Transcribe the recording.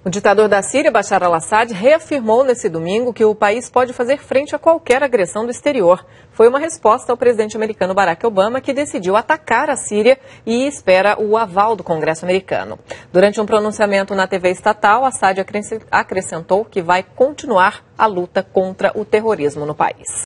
O ditador da Síria, Bashar al-Assad, reafirmou nesse domingo que o país pode fazer frente a qualquer agressão do exterior. Foi uma resposta ao presidente americano Barack Obama, que decidiu atacar a Síria e espera o aval do Congresso americano. Durante um pronunciamento na TV estatal, Assad acrescentou que vai continuar a luta contra o terrorismo no país.